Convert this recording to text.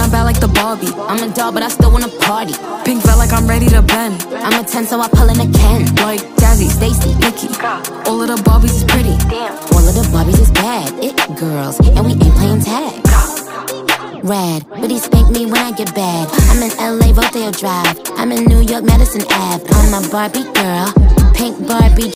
I'm bad like the Barbie. I'm a doll, but I still wanna party. Pink felt like I'm ready to bend. I'm a 10, so I pull in a Ken. Like Jazzy, Stacy, Nikki, all of the Barbies is pretty. Damn. All of the Barbies is bad. It girls, and we ain't playing tag. Rad, but he spank me when I get bad. I'm in LA, Rodeo Drive. I'm in New York, Madison Ave. I'm a Barbie girl, pink Barbie.